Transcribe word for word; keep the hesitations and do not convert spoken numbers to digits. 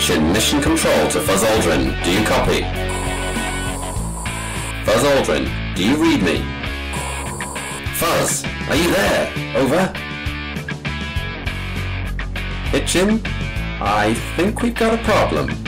Hitchin, mission control to Fuzz Aldrin. Do you copy? Fuzz Aldrin, do you read me? Fuzz, are you there? Over. Hitchin, I think we've got a problem.